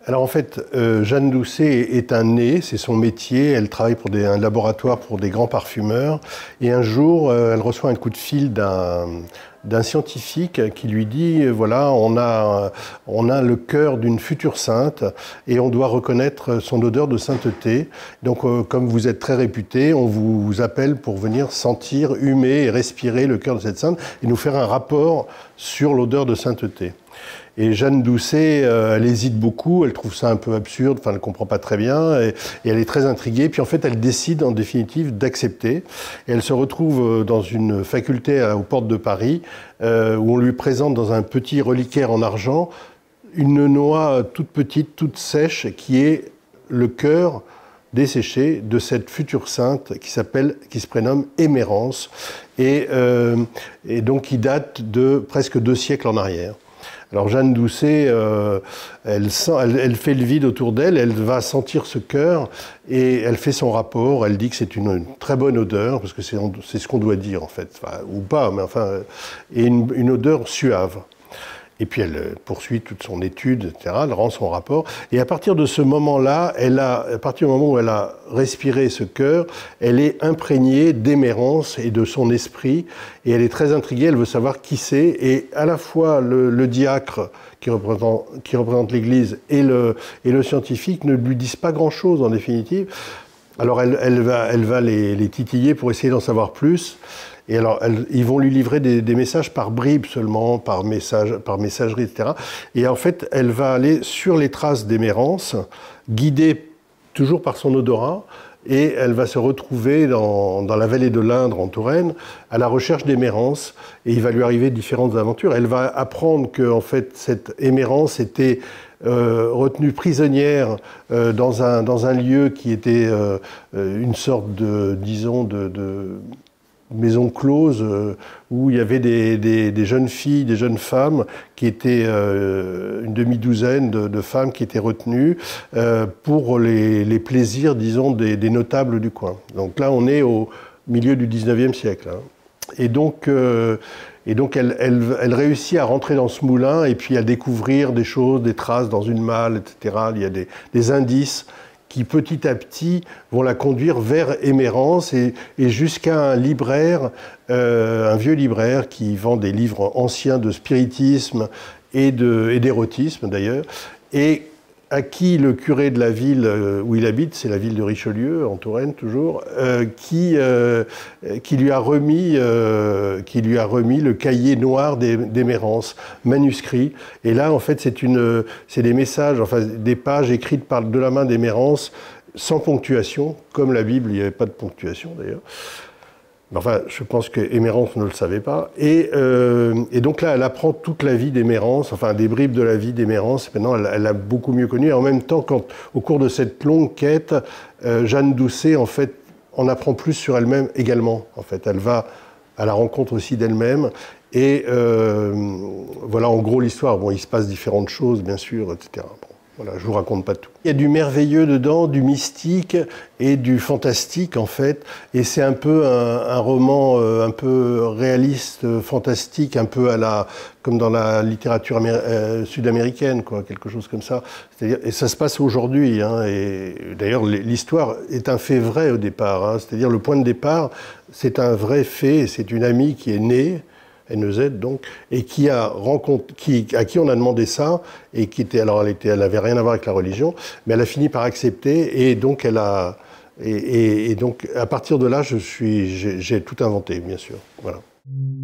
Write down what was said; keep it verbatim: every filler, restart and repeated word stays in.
Alors en fait, euh, Jeanne Doucet est un nez, c'est son métier. Elle travaille pour des, un laboratoire pour des grands parfumeurs. Et un jour, euh, elle reçoit un coup de fil d'un d'un scientifique qui lui dit, voilà, on a, on a le cœur d'une future sainte et on doit reconnaître son odeur de sainteté. Donc, euh, comme vous êtes très réputé, on vous appelle pour venir sentir, humer et respirer le cœur de cette sainte et nous faire un rapport sur l'odeur de sainteté. Et Jeanne Doucet, euh, elle hésite beaucoup, elle trouve ça un peu absurde, enfin elle ne comprend pas très bien, et, et elle est très intriguée. Puis en fait, elle décide en définitive d'accepter. Et elle se retrouve dans une faculté à, aux portes de Paris, euh, où on lui présente dans un petit reliquaire en argent une noix toute petite, toute sèche, qui est le cœur desséché de cette future sainte qui s'appelle, qui se prénomme Émérance, et, euh, et donc qui date de presque deux siècles en arrière. Alors Jeanne Doucet, euh, elle, sent, elle, elle fait le vide autour d'elle, elle va sentir ce cœur et elle fait son rapport, elle dit que c'est une, une très bonne odeur, parce que c'est ce qu'on doit dire en fait, enfin, ou pas, mais enfin, et une, une odeur suave. Et puis elle poursuit toute son étude, et cetera. Elle rend son rapport. Et à partir de ce moment-là, elle a, à partir du moment où elle a respiré ce cœur, elle est imprégnée d'Émérance et de son esprit. Et elle est très intriguée, elle veut savoir qui c'est. Et à la fois le, le diacre qui représente, qui représente l'Église et le, et le scientifique ne lui disent pas grand-chose en définitive. Alors elle, elle va, elle va les, les titiller pour essayer d'en savoir plus. Et alors, elles, ils vont lui livrer des, des messages par bribes seulement, par, message, par messagerie, et cetera. Et en fait, elle va aller sur les traces d'Émérance, guidée toujours par son odorat, et elle va se retrouver dans, dans la vallée de l'Indre, en Touraine, à la recherche d'Émérance. Et il va lui arriver différentes aventures. Elle va apprendre que, en fait, cette Émérance était Euh, retenue prisonnière euh, dans, un, dans un lieu qui était euh, une sorte de, disons, de, de maison close euh, où il y avait des, des, des jeunes filles, des jeunes femmes qui étaient euh, une demi-douzaine de, de femmes qui étaient retenues euh, pour les, les plaisirs, disons, des, des notables du coin. Donc là, on est au milieu du dix-neuvième siècle. Hein. Et donc, euh, et donc elle, elle, elle réussit à rentrer dans ce moulin et puis à découvrir des choses, des traces dans une malle, et cetera. Il y a des, des indices qui petit à petit vont la conduire vers Émérance et, et jusqu'à un libraire, euh, un vieux libraire qui vend des livres anciens de spiritisme et d'érotisme et d'ailleurs, et à qui le curé de la ville où il habite, c'est la ville de Richelieu, en Touraine toujours, euh, qui, euh, qui, lui a remis, euh, qui lui a remis le cahier noir d'Émérance, manuscrit. Et là, en fait, c'est une, c'est des messages, enfin des pages écrites par, de la main d'Émérance, sans ponctuation, comme la Bible, il n'y avait pas de ponctuation d'ailleurs. Enfin, je pense que Émérance ne le savait pas. Et, euh, et donc là, elle apprend toute la vie d'Émérance, enfin des bribes de la vie d'Émérance. Maintenant, elle, elle l'a beaucoup mieux connue. Et en même temps, quand, au cours de cette longue quête, euh, Jeanne Doucet, en fait, en apprend plus sur elle-même également. En fait, elle va à la rencontre aussi d'elle-même. Et euh, voilà, en gros, l'histoire. Bon, il se passe différentes choses, bien sûr, et cetera. Bon. Voilà, je ne vous raconte pas tout. Il y a du merveilleux dedans, du mystique et du fantastique en fait. Et c'est un peu un, un roman euh, un peu réaliste, euh, fantastique, un peu à la, comme dans la littérature euh, sud-américaine, quoi, quelque chose comme ça. C'est-à-dire, et ça se passe aujourd'hui. Hein, et d'ailleurs, l'histoire est un fait vrai au départ. Hein, c'est-à-dire, le point de départ, c'est un vrai fait. C'est une amie qui est née. N E Z donc, et qui a rencontré, qui, à qui on a demandé ça, et qui était, alors elle était, elle n'avait rien à voir avec la religion, mais elle a fini par accepter, et donc elle a, et, et, et donc à partir de là, je suis, j'ai tout inventé, bien sûr, voilà.